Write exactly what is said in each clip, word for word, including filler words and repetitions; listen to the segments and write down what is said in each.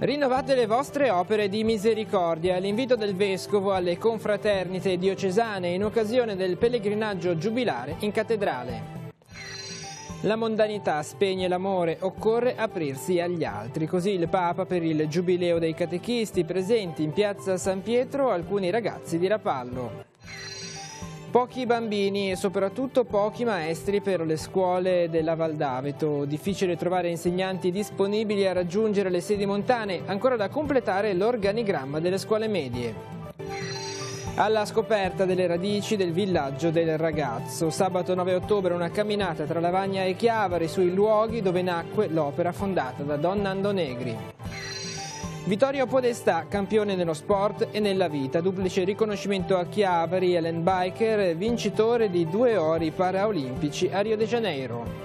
Rinnovate le vostre opere di misericordia. L'invito del Vescovo alle confraternite diocesane in occasione del pellegrinaggio giubilare in cattedrale. La mondanità spegne l'amore, occorre aprirsi agli altri. Così il Papa per il Giubileo dei Catechisti, presenti in piazza San Pietro alcuni ragazzi di Rapallo. Pochi bambini e soprattutto pochi maestri per le scuole della Val d'Aveto. Difficile trovare insegnanti disponibili a raggiungere le sedi montane, ancora da completare l'organigramma delle scuole medie. Alla scoperta delle radici del villaggio del ragazzo. Sabato nove ottobre una camminata tra Lavagna e Chiavari sui luoghi dove nacque l'opera fondata da Don Nando Negri. Vittorio Podestà, campione nello sport e nella vita, duplice riconoscimento a Chiavari, Ellen Biker, vincitore di due ori paraolimpici a Rio de Janeiro.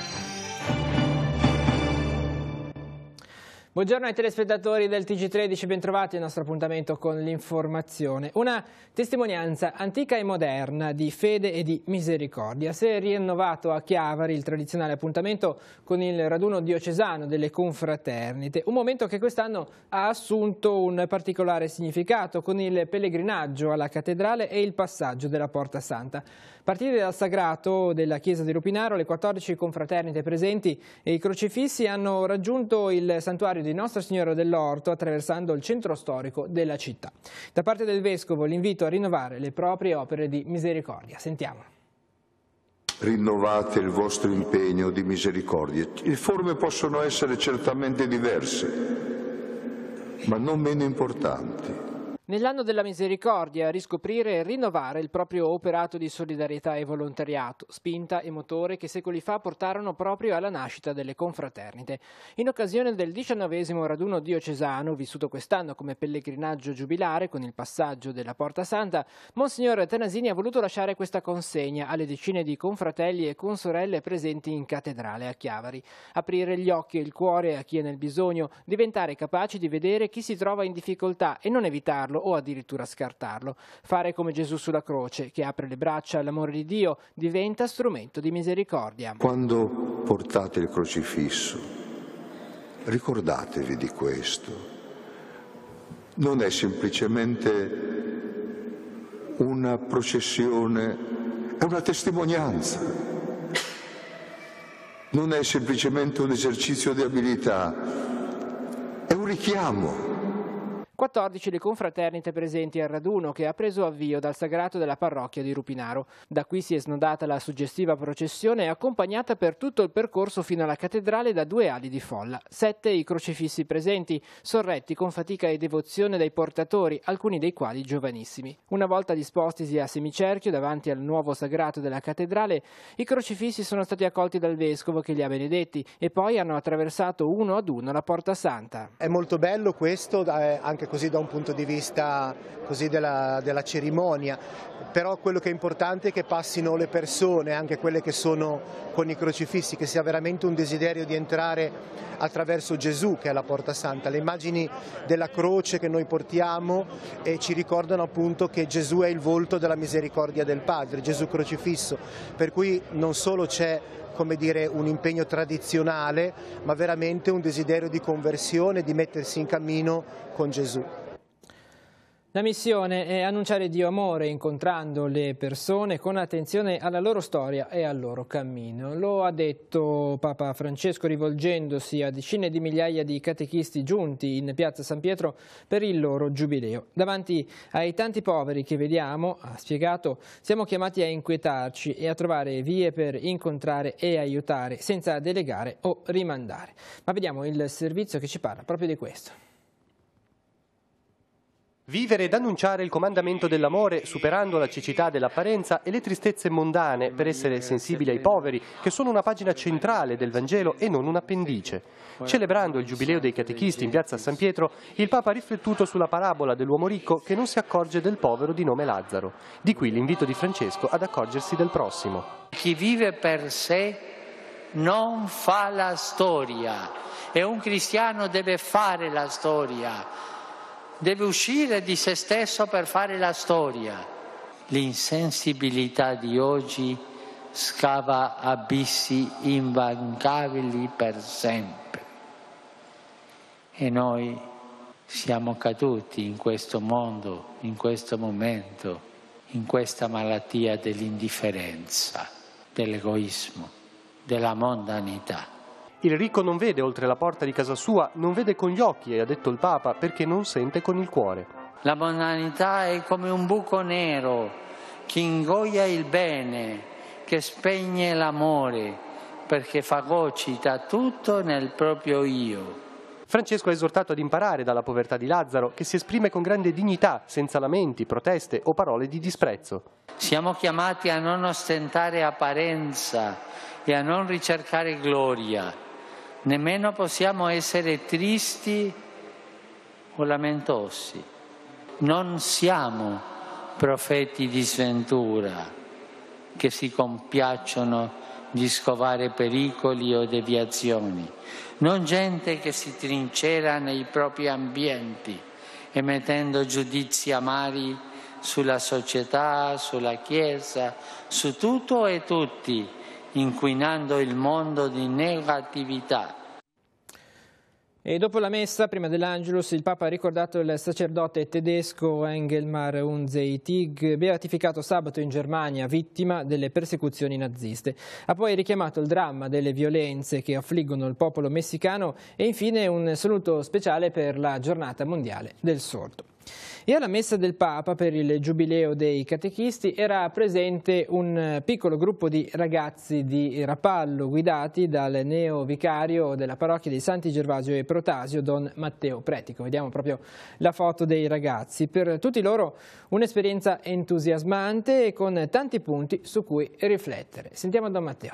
Buongiorno ai telespettatori del T G tredici, bentrovati al nostro appuntamento con l'informazione. Una testimonianza antica e moderna di fede e di misericordia. Si è rinnovato a Chiavari il tradizionale appuntamento con il raduno diocesano delle confraternite, un momento che quest'anno ha assunto un particolare significato con il pellegrinaggio alla cattedrale e il passaggio della Porta Santa. Partite dal sagrato della chiesa di Rupinaro, le quattordici confraternite presenti e i crocifissi hanno raggiunto il santuario di Nostra Signora dell'Orto attraversando il centro storico della città. Da parte del Vescovo l'invito a rinnovare le proprie opere di misericordia. Sentiamo. Rinnovate il vostro impegno di misericordia. Le forme possono essere certamente diverse, ma non meno importanti. Nell'anno della misericordia, riscoprire e rinnovare il proprio operato di solidarietà e volontariato, spinta e motore che secoli fa portarono proprio alla nascita delle confraternite. In occasione del diciannovesimo raduno diocesano, vissuto quest'anno come pellegrinaggio giubilare con il passaggio della Porta Santa, Monsignor Tenasini ha voluto lasciare questa consegna alle decine di confratelli e consorelle presenti in cattedrale a Chiavari. Aprire gli occhi e il cuore a chi è nel bisogno, diventare capaci di vedere chi si trova in difficoltà e non evitarlo o addirittura scartarlo. Fare come Gesù sulla croce, che apre le braccia all'amore di Dio, diventa strumento di misericordia. Quando portate il crocifisso, ricordatevi di questo. Non è semplicemente una processione, è una testimonianza. Non è semplicemente un esercizio di abilità, è un richiamo. quattordici le confraternite presenti al raduno che ha preso avvio dal sagrato della parrocchia di Rupinaro. Da qui si è snodata la suggestiva processione accompagnata per tutto il percorso fino alla cattedrale da due ali di folla. Sette i crocifissi presenti, sorretti con fatica e devozione dai portatori, alcuni dei quali giovanissimi. Una volta dispostisi a semicerchio davanti al nuovo sagrato della cattedrale, i crocifissi sono stati accolti dal Vescovo che li ha benedetti e poi hanno attraversato uno ad uno la Porta Santa. È molto bello questo, anche così da un punto di vista così della, della cerimonia, però quello che è importante è che passino le persone, anche quelle che sono con i crocifissi, che sia veramente un desiderio di entrare attraverso Gesù che è la Porta Santa. Le immagini della croce che noi portiamo e ci ricordano appunto che Gesù è il volto della misericordia del Padre, Gesù crocifisso, per cui non solo c'è come dire un impegno tradizionale, ma veramente un desiderio di conversione, di mettersi in cammino con Gesù. La missione è annunciare Dio amore incontrando le persone con attenzione alla loro storia e al loro cammino. Lo ha detto Papa Francesco rivolgendosi a decine di migliaia di catechisti giunti in piazza San Pietro per il loro giubileo. Davanti ai tanti poveri che vediamo, ha spiegato, siamo chiamati a inquietarci e a trovare vie per incontrare e aiutare senza delegare o rimandare. Ma vediamo il servizio che ci parla proprio di questo. Vivere ed annunciare il comandamento dell'amore, superando la cecità dell'apparenza e le tristezze mondane, per essere sensibili ai poveri, che sono una pagina centrale del Vangelo e non un appendice. Celebrando il Giubileo dei Catechisti in piazza San Pietro, il Papa ha riflettuto sulla parabola dell'uomo ricco che non si accorge del povero di nome Lazzaro. Di qui l'invito di Francesco ad accorgersi del prossimo. Chi vive per sé non fa la storia e un cristiano deve fare la storia. Deve uscire di se stesso per fare la storia. L'insensibilità di oggi scava abissi invalicabili per sempre. E noi siamo caduti in questo mondo, in questo momento, in questa malattia dell'indifferenza, dell'egoismo, della mondanità. Il ricco non vede oltre la porta di casa sua, non vede con gli occhi, ha detto il Papa, perché non sente con il cuore. La mondanità è come un buco nero che ingoia il bene, che spegne l'amore, perché fagocita tutto nel proprio io. Francesco ha esortato ad imparare dalla povertà di Lazzaro, che si esprime con grande dignità, senza lamenti, proteste o parole di disprezzo. Siamo chiamati a non ostentare apparenza e a non ricercare gloria. Nemmeno possiamo essere tristi o lamentosi. Non siamo profeti di sventura che si compiacciono di scovare pericoli o deviazioni, non gente che si trincera nei propri ambienti emettendo giudizi amari sulla società, sulla Chiesa, su tutto e tutti, inquinando il mondo di negatività. E dopo la messa, prima dell'Angelus, il Papa ha ricordato il sacerdote tedesco Engelmar Unzeitig, beatificato sabato in Germania, vittima delle persecuzioni naziste. Ha poi richiamato il dramma delle violenze che affliggono il popolo messicano e infine un saluto speciale per la giornata mondiale del sordo. E alla messa del Papa per il Giubileo dei Catechisti era presente un piccolo gruppo di ragazzi di Rapallo guidati dal neovicario della parrocchia dei Santi Gervasio e Protasio, Don Matteo Pretico. Vediamo proprio la foto dei ragazzi. Per tutti loro un'esperienza entusiasmante e con tanti punti su cui riflettere. Sentiamo Don Matteo.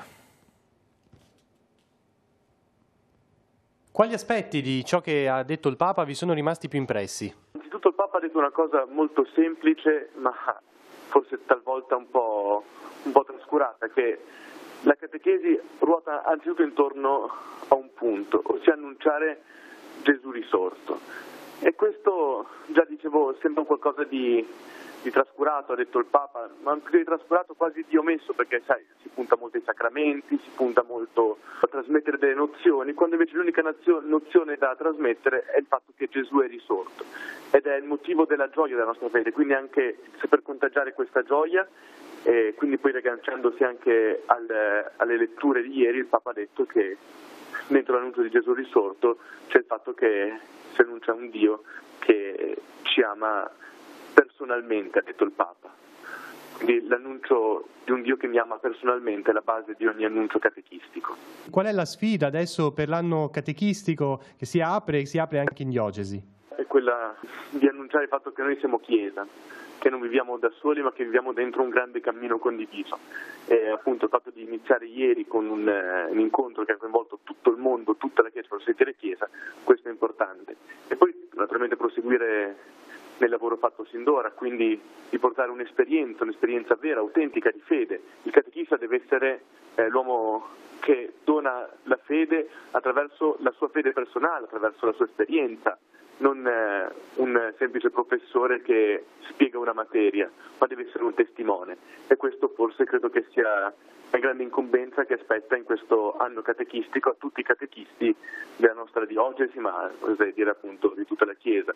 Quali aspetti di ciò che ha detto il Papa vi sono rimasti più impressi? Innanzitutto il Papa ha detto una cosa molto semplice, ma forse talvolta un po', un po' trascurata, che la catechesi ruota anzitutto intorno a un punto, ossia annunciare Gesù risorto. E questo, già dicevo, sembra qualcosa di, di trascurato, ha detto il Papa, ma anche di trascurato, quasi di omesso, perché sai, si punta molto ai sacramenti, si punta molto a trasmettere delle nozioni, quando invece l'unica nozione da trasmettere è il fatto che Gesù è risorto. Ed è il motivo della gioia della nostra fede, quindi anche saper contagiare questa gioia, e quindi poi riagganciandosi anche al, alle letture di ieri, il Papa ha detto che dentro l'annuncio di Gesù risorto c'è il fatto che si annuncia un Dio che ci ama personalmente, ha detto il Papa. Quindi l'annuncio di un Dio che mi ama personalmente è la base di ogni annuncio catechistico. Qual è la sfida adesso per l'anno catechistico che si apre e si apre anche in diocesi? È quella di annunciare il fatto che noi siamo Chiesa, che non viviamo da soli ma che viviamo dentro un grande cammino condiviso. E appunto il fatto di iniziare ieri con un, uh, un incontro che ha coinvolto tutto il mondo, tutta la Chiesa, per sentire Chiesa, questo è importante. E poi naturalmente proseguire nel lavoro fatto sin d'ora, quindi di portare un'esperienza, un'esperienza vera, autentica di fede. Il catechista deve essere eh, l'uomo che dona la fede attraverso la sua fede personale, attraverso la sua esperienza, non eh, un semplice professore che spiega una materia, ma deve essere un testimone. E questo forse credo che sia la grande incombenza che aspetta in questo anno catechistico a tutti i catechisti della nostra diocesi, ma oserei dire appunto di tutta la Chiesa.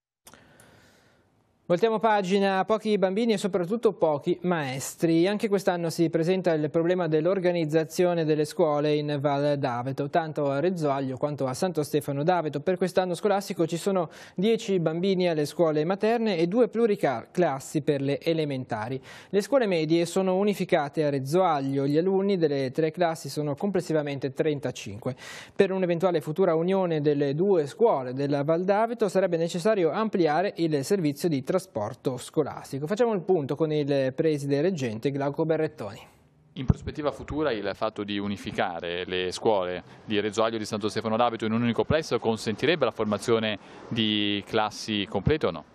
Voltiamo pagina, pochi bambini e soprattutto pochi maestri. Anche quest'anno si presenta il problema dell'organizzazione delle scuole in Val d'Aveto, tanto a Rezzoaglio quanto a Santo Stefano d'Aveto. Per quest'anno scolastico ci sono dieci bambini alle scuole materne e due pluriclassi per le elementari. Le scuole medie sono unificate a Rezzoaglio, gli alunni delle tre classi sono complessivamente trentacinque. Per un'eventuale futura unione delle due scuole della Val d'Aveto sarebbe necessario ampliare il servizio di trasporto scolastico. Facciamo il punto con il preside reggente Glauco Berrettoni. In prospettiva futura il fatto di unificare le scuole di Rezzoaglio e di Santo Stefano d'Aveto in un unico plesso consentirebbe la formazione di classi complete o no?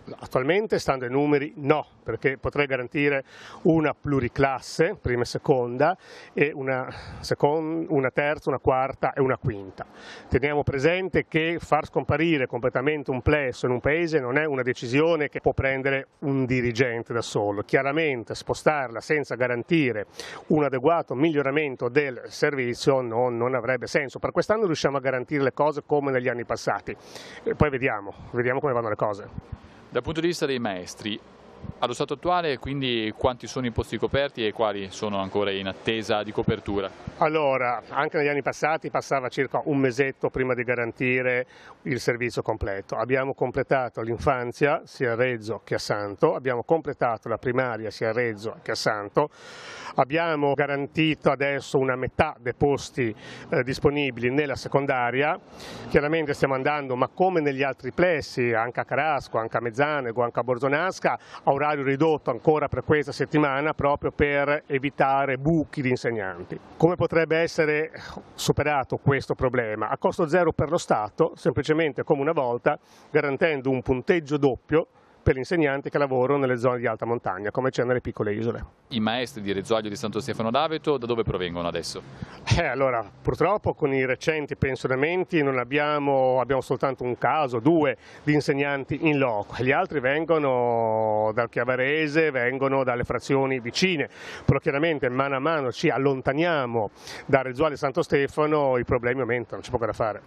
Attualmente, stando ai numeri, no, perché potrei garantire una pluriclasse, prima e seconda, e una, seconda, una terza, una quarta e una quinta. Teniamo presente che far scomparire completamente un plesso in un paese non è una decisione che può prendere un dirigente da solo. Chiaramente spostarla senza garantire un adeguato miglioramento del servizio non, non avrebbe senso. Per quest'anno riusciamo a garantire le cose come negli anni passati, e poi vediamo, vediamo come vanno le cose. Dal punto di vista dei maestri, allo stato attuale quindi quanti sono i posti coperti e quali sono ancora in attesa di copertura? Allora, anche negli anni passati passava circa un mesetto prima di garantire il servizio completo. Abbiamo completato l'infanzia sia a Rezzo che a Santo, abbiamo completato la primaria sia a Rezzo che a Santo, abbiamo garantito adesso una metà dei posti eh, disponibili nella secondaria. Chiaramente stiamo andando, ma come negli altri plessi, anche a Carasco, anche a Mezzanego, anche a Borzonasca, a orario ridotto ancora per questa settimana, proprio per evitare buchi di insegnanti. Come potrebbe essere superato questo problema? A costo zero per lo Stato, semplicemente come una volta, garantendo un punteggio doppio per gli insegnanti che lavorano nelle zone di alta montagna, come c'è nelle piccole isole. I maestri di Rezzoglio di Santo Stefano d'Aveto da dove provengono adesso? Eh, allora, purtroppo con i recenti pensionamenti non abbiamo, abbiamo soltanto un caso, due di insegnanti in loco, gli altri vengono dal Chiavarese, vengono dalle frazioni vicine, però chiaramente mano a mano ci allontaniamo da Rezzoglio di Santo Stefano, i problemi aumentano, c'è poco da fare.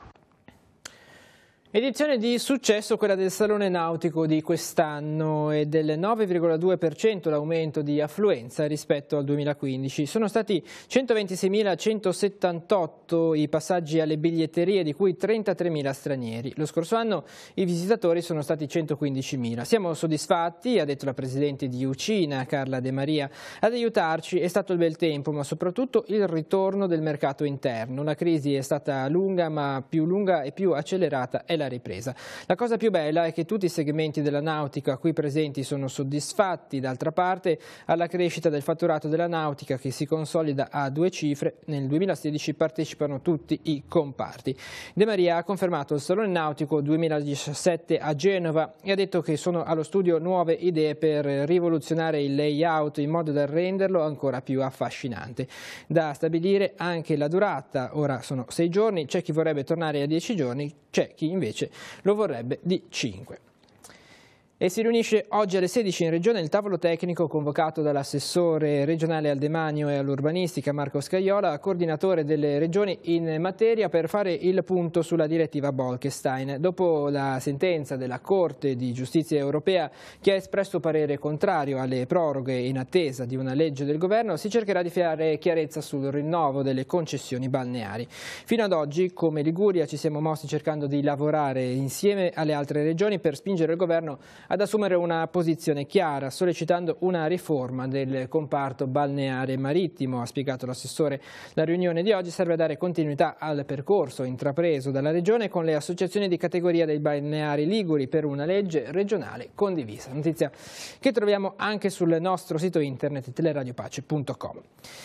Edizione di successo quella del Salone Nautico di quest'anno e del nove virgola due per cento l'aumento di affluenza rispetto al duemilaquindici. Sono stati centoventiseimilacentosessantotto i passaggi alle biglietterie, di cui trentatremila stranieri. Lo scorso anno i visitatori sono stati centoquindicimila. Siamo soddisfatti, ha detto la presidente di Ucina, Carla De Maria. Ad aiutarci è stato il bel tempo, ma soprattutto il ritorno del mercato interno. La crisi è stata lunga, ma più lunga e più accelerata è la ripresa. La cosa più bella è che tutti i segmenti della nautica qui presenti sono soddisfatti. D'altra parte, alla crescita del fatturato della nautica, che si consolida a due cifre, nel duemilasedici partecipano tutti i comparti. De Maria ha confermato il Salone Nautico duemiladiciassette a Genova e ha detto che sono allo studio nuove idee per rivoluzionare il layout in modo da renderlo ancora più affascinante. Da stabilire anche la durata, ora sono sei giorni, c'è chi vorrebbe tornare a dieci giorni, c'è chi invece lo vorrebbe di cinque. E si riunisce oggi alle sedici in Regione il tavolo tecnico convocato dall'assessore regionale al demanio e all'urbanistica Marco Scaiola, coordinatore delle regioni in materia, per fare il punto sulla direttiva Bolkestein. Dopo la sentenza della Corte di Giustizia europea che ha espresso parere contrario alle proroghe in attesa di una legge del governo, si cercherà di fare chiarezza sul rinnovo delle concessioni balneari. Fino ad oggi, come Liguria, ci siamo mossi cercando di lavorare insieme alle altre regioni per spingere il governo ad assumere una posizione chiara, sollecitando una riforma del comparto balneare e marittimo, ha spiegato l'assessore. La riunione di oggi serve a dare continuità al percorso intrapreso dalla Regione con le associazioni di categoria dei balneari liguri per una legge regionale condivisa. Notizia che troviamo anche sul nostro sito internet teleradiopace punto com.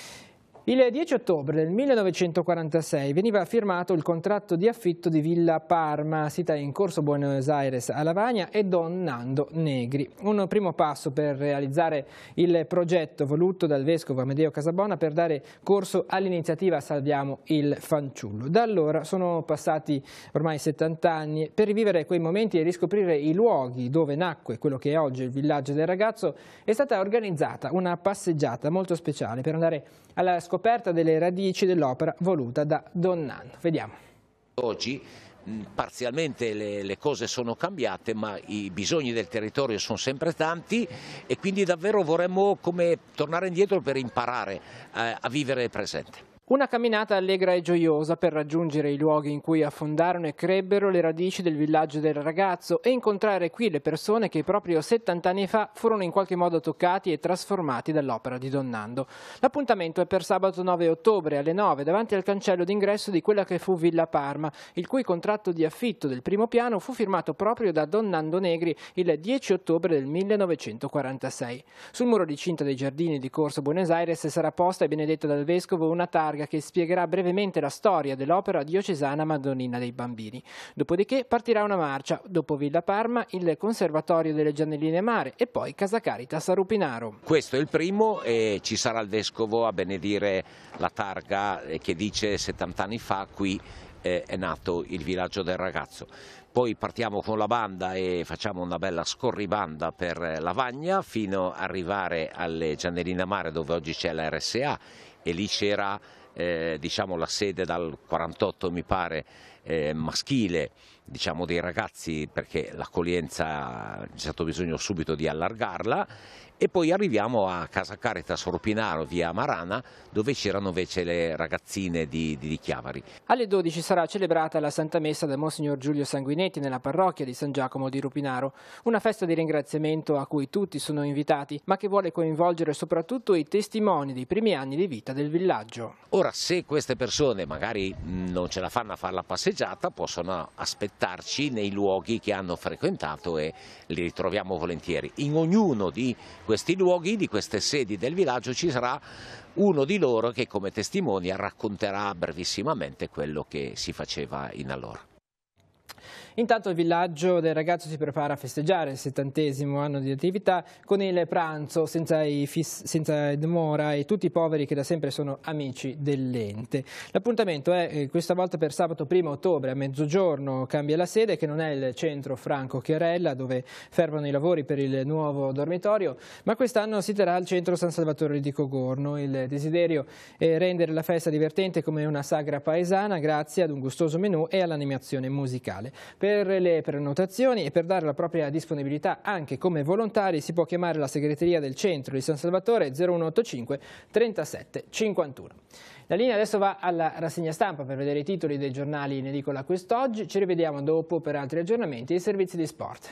Il dieci ottobre del millenovecentoquarantasei veniva firmato il contratto di affitto di Villa Parma, sita in Corso Buenos Aires a Lavagna, e Don Nando Negri. Un primo passo per realizzare il progetto voluto dal vescovo Amedeo Casabona per dare corso all'iniziativa Salviamo il Fanciullo. Da allora sono passati ormai settanta anni. Per rivivere quei momenti e riscoprire i luoghi dove nacque quello che è oggi il villaggio del ragazzo, è stata organizzata una passeggiata molto speciale per andare alla scoperta delle radici dell'opera voluta da Don Nando. Vediamo. Oggi parzialmente le, le cose sono cambiate, ma i bisogni del territorio sono sempre tanti e quindi davvero vorremmo come tornare indietro per imparare a, a vivere il presente. Una camminata allegra e gioiosa per raggiungere i luoghi in cui affondarono e crebbero le radici del villaggio del ragazzo e incontrare qui le persone che proprio settanta anni fa furono in qualche modo toccati e trasformati dall'opera di Don Nando. L'appuntamento è per sabato nove ottobre alle nove davanti al cancello d'ingresso di quella che fu Villa Parma, il cui contratto di affitto del primo piano fu firmato proprio da Don Nando Negri il dieci ottobre del millenovecentoquarantasei. Sul muro di cinta dei giardini di Corso Buenos Aires sarà posta e benedetta dal vescovo una targa targa che spiegherà brevemente la storia dell'opera diocesana Madonnina dei Bambini. Dopodiché partirà una marcia, dopo Villa Parma il Conservatorio delle Giannelline Mare e poi Casa Caritas a Rupinaro. Questo è il primo e ci sarà il Vescovo a benedire la targa che dice settanta anni fa qui eh, è nato il villaggio del ragazzo. Poi partiamo con la banda e facciamo una bella scorribanda per Lavagna fino ad arrivare alle Giannelline Mare dove oggi c'è la R S A e lì c'era eh, diciamo, la sede dal quarantotto mi pare eh, maschile, diciamo dei ragazzi, perché l'accoglienza c'è stato bisogno subito di allargarla. E poi arriviamo a Casa Caritas Rupinaro, via Marana, dove c'erano invece le ragazzine di, di, di Chiavari. Alle dodici sarà celebrata la Santa Messa da Monsignor Giulio Sanguinetti nella parrocchia di San Giacomo di Rupinaro, una festa di ringraziamento a cui tutti sono invitati, ma che vuole coinvolgere soprattutto i testimoni dei primi anni di vita del villaggio. Ora, se queste persone magari non ce la fanno a fare la passeggiata, possono aspettarci nei luoghi che hanno frequentato e li ritroviamo volentieri. In ognuno di questi luoghi, di queste sedi del villaggio, ci sarà uno di loro che come testimonia racconterà brevissimamente quello che si faceva in allora. Intanto il villaggio del ragazzo si prepara a festeggiare il settantesimo anno di attività con il pranzo senza, i fis, senza dimora e tutti i poveri che da sempre sono amici dell'ente. L'appuntamento è eh, questa volta per sabato primo ottobre a mezzogiorno, cambia la sede che non è il centro Franco Chiarella dove fermano i lavori per il nuovo dormitorio, ma quest'anno si terrà al centro San Salvatore di Cogorno. Il desiderio è rendere la festa divertente come una sagra paesana grazie ad un gustoso menù e all'animazione musicale. Per le prenotazioni e per dare la propria disponibilità anche come volontari si può chiamare la segreteria del centro di San Salvatore zero uno ottantacinque trentasette cinquantuno. La linea adesso va alla rassegna stampa per vedere i titoli dei giornali in edicola quest'oggi. Ci rivediamo dopo per altri aggiornamenti e servizi di sport.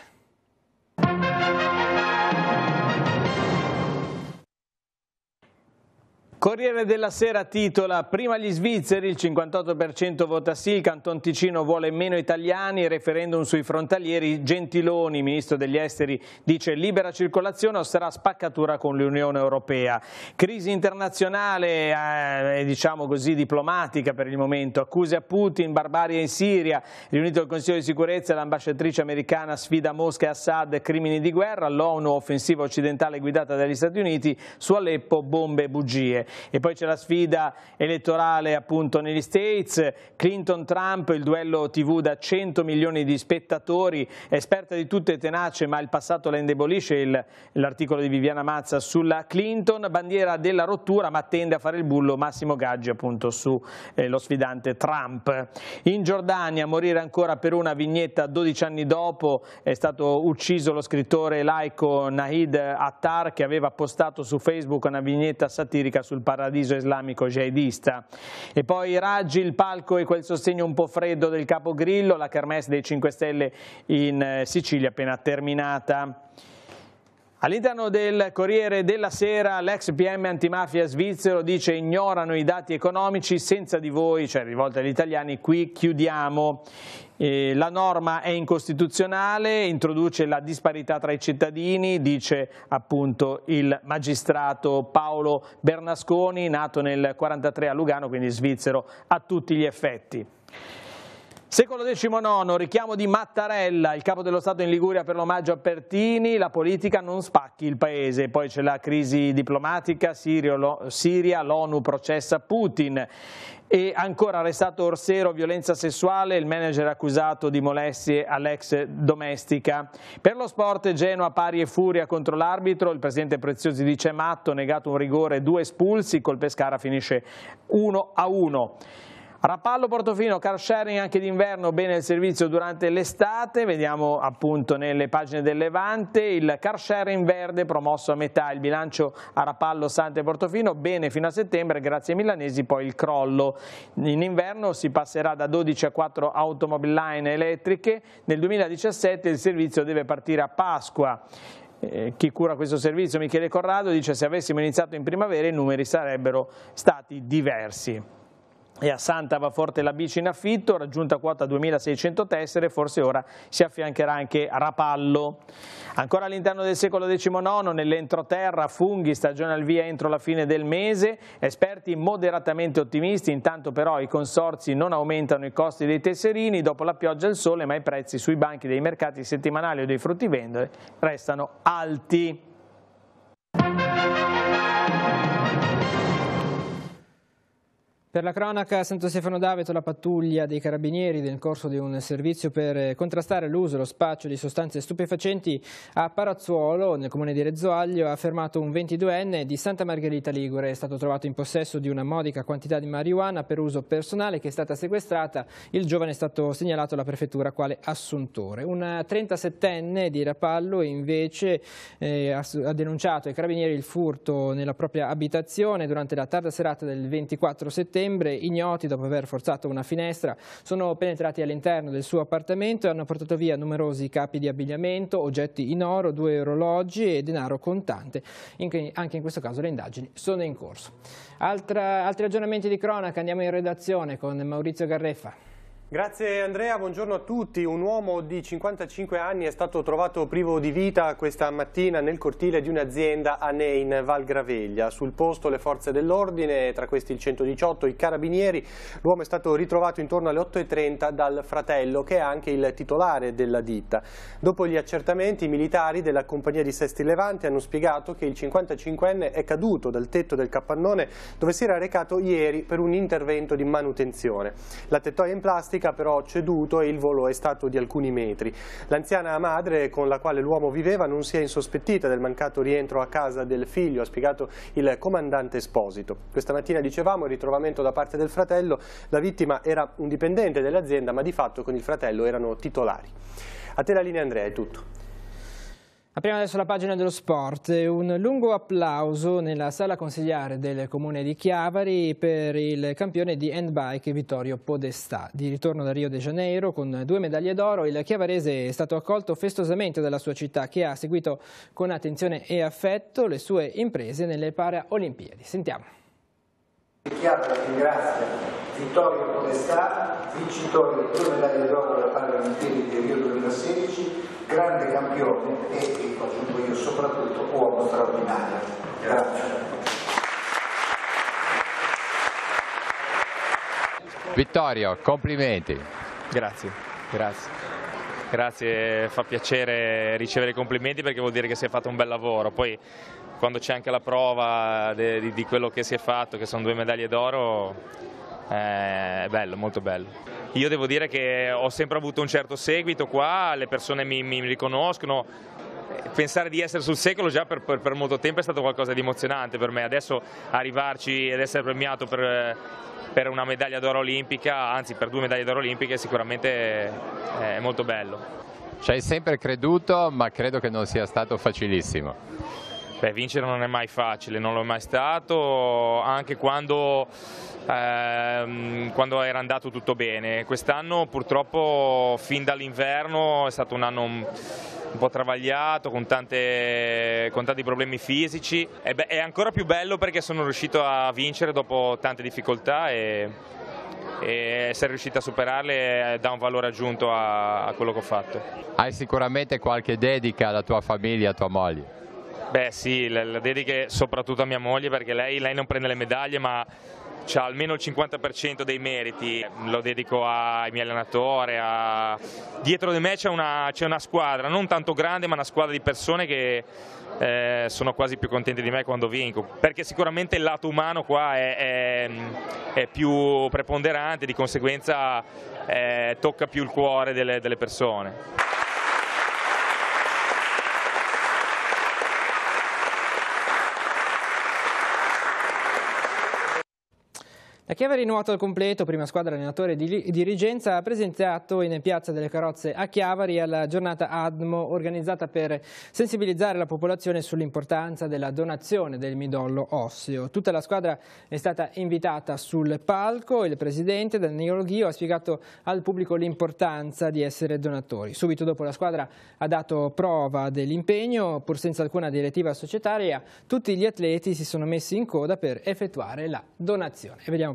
Corriere della Sera titola: prima gli svizzeri, il cinquantotto per cento vota sì, il Canton Ticino vuole meno italiani, referendum sui frontalieri, Gentiloni, ministro degli esteri, dice libera circolazione o sarà spaccatura con l'Unione Europea. Crisi internazionale, eh, diciamo così diplomatica per il momento, accuse a Putin, barbarie in Siria, riunito il Consiglio di sicurezza, l'ambasciatrice americana sfida Mosca e Assad, crimini di guerra, l'ONU, offensiva occidentale guidata dagli Stati Uniti, su Aleppo bombe e bugie. E poi c'è la sfida elettorale appunto negli States, Clinton-Trump, il duello tivù da cento milioni di spettatori, esperta di tutto e tenace ma il passato la indebolisce, l'articolo di Viviana Mazza sulla Clinton, bandiera della rottura ma tende a fare il bullo Massimo Gaggi appunto su eh, lo sfidante Trump. In Giordania morire ancora per una vignetta dodici anni dopo, è stato ucciso lo scrittore laico Nahid Attar che aveva postato su Facebook una vignetta satirica sul paradiso islamico jihadista. E poi Raggi, il palco e quel sostegno un po' freddo del capo Grillo, la kermesse dei cinque Stelle in Sicilia appena terminata. All'interno del Corriere della Sera l'ex P M antimafia svizzero dice ignorano i dati economici, senza di voi, cioè rivolta agli italiani, qui chiudiamo. Eh, la norma è incostituzionale, introduce la disparità tra i cittadini, dice appunto il magistrato Paolo Bernasconi, nato nel quarantatré a Lugano, quindi svizzero a tutti gli effetti. Secolo decimonono, richiamo di Mattarella, il capo dello Stato in Liguria per l'omaggio a Pertini, la politica non spacchi il paese. Poi c'è la crisi diplomatica, Siria, l'ONU processa Putin. E ancora arrestato Orsero, violenza sessuale, il manager accusato di molestie all'ex domestica. Per lo sport Genoa pari e furia contro l'arbitro, il presidente Preziosi dice matto, negato un rigore, due espulsi, col Pescara finisce uno a uno. Rapallo Portofino, car sharing anche d'inverno, bene il servizio durante l'estate, vediamo appunto nelle pagine del Levante, il car sharing verde promosso a metà, il bilancio a Rapallo, Sante e Portofino, bene fino a settembre, grazie ai milanesi, poi il crollo. In inverno si passerà da dodici a quattro automobile line elettriche, nel duemiladiciassette il servizio deve partire a Pasqua. Eh, chi cura questo servizio? Michele Corrado dice se avessimo iniziato in primavera i numeri sarebbero stati diversi. E a Santa va forte la bici in affitto, raggiunta quota duemilaseicento tessere, forse ora si affiancherà anche Rapallo. Ancora all'interno del secolo diciannove, nell'entroterra, funghi, stagione al via entro la fine del mese, esperti moderatamente ottimisti, intanto però i consorzi non aumentano i costi dei tesserini, dopo la pioggia e il sole, ma i prezzi sui banchi dei mercati settimanali o dei fruttivendoli restano alti. Per la cronaca, a Santo Stefano d'Aveto la pattuglia dei carabinieri nel corso di un servizio per contrastare l'uso e lo spaccio di sostanze stupefacenti a Parazzuolo, nel comune di Rezzoaglio, ha fermato un ventiduenne di Santa Margherita Ligure. È stato trovato in possesso di una modica quantità di marijuana per uso personale che è stata sequestrata. Il giovane è stato segnalato alla prefettura quale assuntore. Un trentasettenne di Rapallo invece eh, ha denunciato ai carabinieri il furto nella propria abitazione durante la tarda serata del ventiquattro settembre. Ignoti, dopo aver forzato una finestra, sono penetrati all'interno del suo appartamento e hanno portato via numerosi capi di abbigliamento, oggetti in oro, due orologi e denaro contante. Anche in questo caso le indagini sono in corso. Altra, altri aggiornamenti di cronaca, andiamo in redazione con Maurizio Garreffa. Grazie Andrea, buongiorno a tutti. Un uomo di cinquantacinque anni è stato trovato privo di vita questa mattina nel cortile di un'azienda a Ney in Val Graveglia. Sul posto le forze dell'ordine, tra questi il centodiciotto, i carabinieri. L'uomo è stato ritrovato intorno alle otto e trenta dal fratello, che è anche il titolare della ditta. Dopo gli accertamenti, i militari della compagnia di Sesti Levante hanno spiegato che il cinquantacinquenne è caduto dal tetto del capannone dove si era recato ieri per un intervento di manutenzione. La tettoia in plastica però ha ceduto e il volo è stato di alcuni metri. L'anziana madre con la quale l'uomo viveva non si è insospettita del mancato rientro a casa del figlio, ha spiegato il comandante Esposito. Questa mattina, dicevamo, il ritrovamento da parte del fratello. La vittima era un dipendente dell'azienda, ma di fatto con il fratello erano titolari. A te la linea Andrea, è tutto. Apriamo adesso la pagina dello sport. Un lungo applauso nella sala consigliare del comune di Chiavari per il campione di handbike Vittorio Podestà. Di ritorno da Rio de Janeiro con due medaglie d'oro, il chiavarese è stato accolto festosamente dalla sua città, che ha seguito con attenzione e affetto le sue imprese nelle Paralimpiadi. Sentiamo. Chiavari ringrazia Vittorio Podestà, vincitore di due medaglie d'oro alle Paralimpiadi di Rio duemilasedici, grande campione e, e aggiungo io, soprattutto uomo straordinario. Grazie. Vittorio, complimenti. Grazie, grazie. Grazie, fa piacere ricevere i complimenti perché vuol dire che si è fatto un bel lavoro. Poi quando c'è anche la prova de, di, di quello che si è fatto, che sono due medaglie d'oro, è bello, molto bello. Io devo dire che ho sempre avuto un certo seguito qua, le persone mi, mi riconoscono. Pensare di essere sul secolo già per, per, per molto tempo è stato qualcosa di emozionante per me. Adesso arrivarci ed essere premiato per, per una medaglia d'oro olimpica, anzi per due medaglie d'oro olimpiche, sicuramente è molto bello. Ci hai sempre creduto, ma credo che non sia stato facilissimo. Beh, vincere non è mai facile, non lo è mai stato, anche quando, ehm, quando era andato tutto bene. Quest'anno purtroppo fin dall'inverno è stato un anno un, un po' travagliato, con, tante, con tanti problemi fisici. E beh, è ancora più bello perché sono riuscito a vincere dopo tante difficoltà e, e essere riuscito a superarle dà un valore aggiunto a, a quello che ho fatto. Hai sicuramente qualche dedica alla tua famiglia, a tua moglie? Beh sì, la, la dediche soprattutto a mia moglie perché lei, lei non prende le medaglie ma ha almeno il cinquanta per cento dei meriti, lo dedico ai miei allenatori, a... dietro di me c'è una, c'è una squadra, non tanto grande ma una squadra di persone che eh, sono quasi più contenti di me quando vinco, perché sicuramente il lato umano qua è, è, è più preponderante, di conseguenza eh, tocca più il cuore delle, delle persone. La Chiavari Nuoto al completo, prima squadra allenatore di dirigenza, ha presentato in Piazza delle Carrozze a Chiavari alla giornata A D M O organizzata per sensibilizzare la popolazione sull'importanza della donazione del midollo osseo. Tutta la squadra è stata invitata sul palco. Il presidente Danilo Ghio ha spiegato al pubblico l'importanza di essere donatori. Subito dopo la squadra ha dato prova dell'impegno, pur senza alcuna direttiva societaria. Tutti gli atleti si sono messi in coda per effettuare la donazione. E vediamo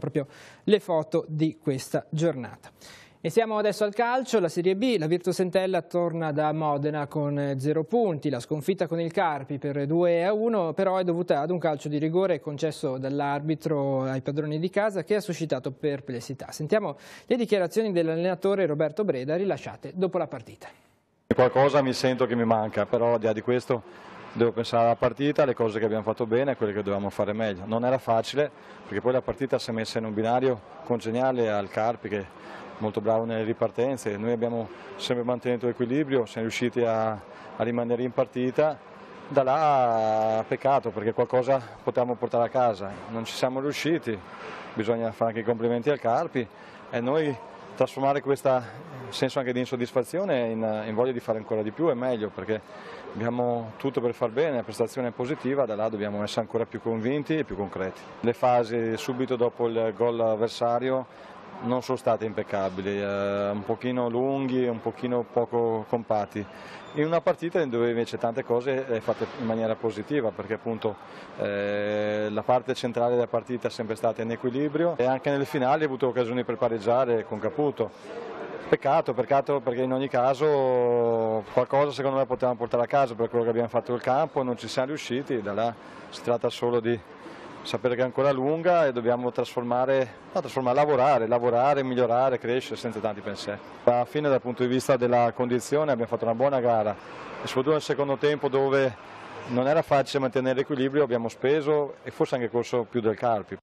proprio le foto di questa giornata. E siamo adesso al calcio, la Serie B, la Virtus Entella torna da Modena con zero punti, la sconfitta con il Carpi per due a uno però è dovuta ad un calcio di rigore concesso dall'arbitro ai padroni di casa che ha suscitato perplessità. Sentiamo le dichiarazioni dell'allenatore Roberto Breda rilasciate dopo la partita. Qualcosa mi sento che mi manca, però al di là di questo devo pensare alla partita, alle cose che abbiamo fatto bene e quelle che dovevamo fare meglio. Non era facile perché poi la partita si è messa in un binario congeniale al Carpi che è molto bravo nelle ripartenze, noi abbiamo sempre mantenuto l'equilibrio, siamo riusciti a, a rimanere in partita, da là peccato perché qualcosa potevamo portare a casa, non ci siamo riusciti, bisogna fare anche i complimenti al Carpi e noi trasformare questo senso anche di insoddisfazione in, in voglia di fare ancora di più e meglio perché abbiamo tutto per far bene, la prestazione è positiva, da là dobbiamo essere ancora più convinti e più concreti. Le fasi subito dopo il gol avversario non sono state impeccabili, eh, un pochino lunghi, un pochino poco compatti. In una partita dove invece tante cose le fatte in maniera positiva perché appunto eh, la parte centrale della partita è sempre stata in equilibrio e anche nelle finali ha avuto occasioni per pareggiare con Caputo. Peccato, peccato perché in ogni caso qualcosa secondo me potevamo portare a casa per quello che abbiamo fatto nel campo, non ci siamo riusciti, da là si tratta solo di sapere che è ancora lunga e dobbiamo trasformare, no, trasformare, lavorare, lavorare, migliorare, crescere senza tanti pensieri. Alla fine dal punto di vista della condizione abbiamo fatto una buona gara e soprattutto nel secondo tempo dove non era facile mantenere l'equilibrio abbiamo speso e forse anche corso più del Carpi.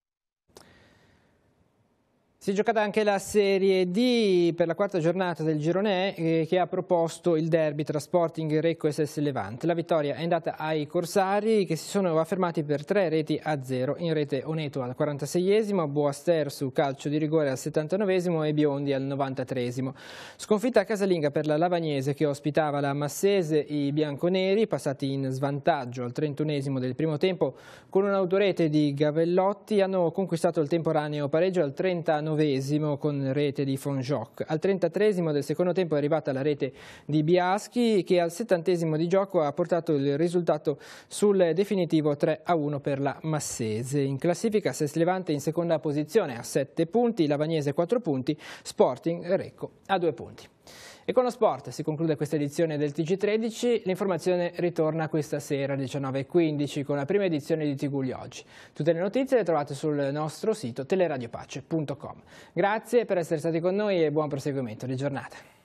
Si è giocata anche la Serie D per la quarta giornata del girone E eh, che ha proposto il derby tra Sporting, Recco e S S Levante. La vittoria è andata ai corsari che si sono affermati per tre reti a zero. In rete Oneto al quarantaseiesimo, Boaster su calcio di rigore al settantanovesimo e Biondi al novantatreesimo. Sconfitta casalinga per la Lavagnese che ospitava la Massese. I bianconeri, passati in svantaggio al trentunesimo del primo tempo con un'autorete di Gavellotti, hanno conquistato il temporaneo pareggio al trentanovesimo con rete di Fonjoc. Al trentatreesimo del secondo tempo è arrivata la rete di Biaschi che al settantesimo di gioco ha portato il risultato sul definitivo tre a uno per la Massese. In classifica S S Levante in seconda posizione a sette punti, Lavagnese quattro punti, Sporting e Recco a due punti. E con lo sport si conclude questa edizione del T G tredici, l'informazione ritorna questa sera alle diciannove e quindici con la prima edizione di T G Gli Oggi. Tutte le notizie le trovate sul nostro sito teleradiopace punto com. Grazie per essere stati con noi e buon proseguimento di giornata.